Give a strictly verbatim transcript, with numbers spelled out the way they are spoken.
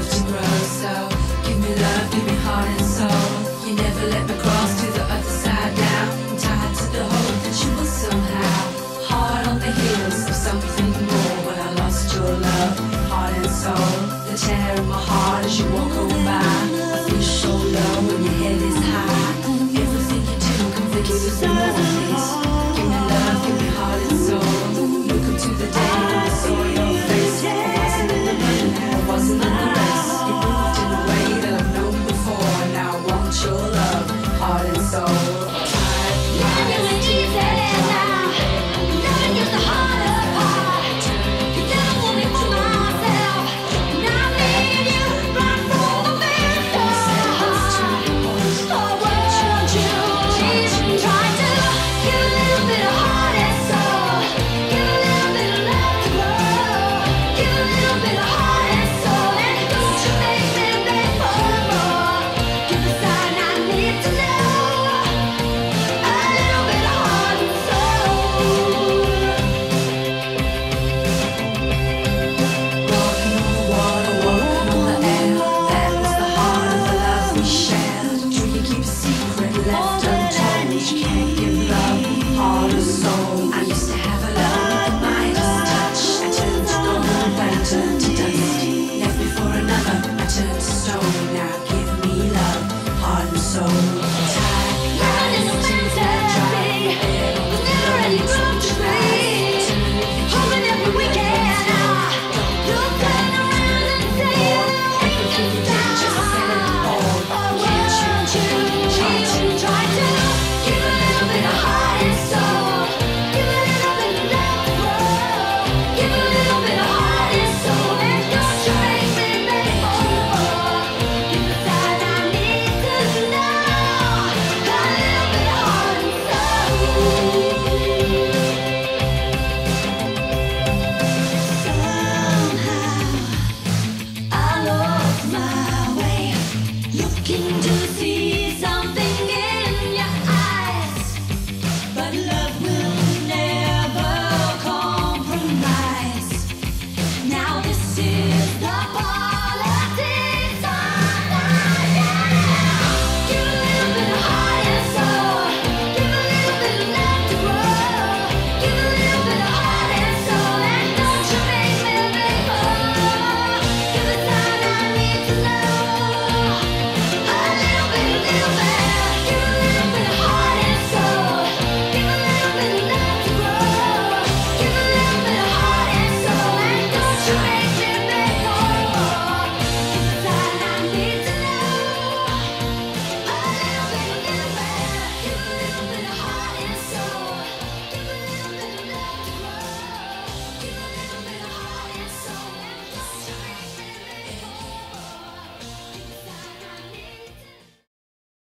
love to grow. So give me love, give me heart and soul. You never let me cross to the other side now. I'm tied to the hope that you will somehow. Heart on the heels of something more. When I lost your love, heart and soul. The tear in my heart as you walk on by. I feel so low when your head is high. Everything you do can forgive me more, please. Give me love, give me heart and soul. Look up to the day.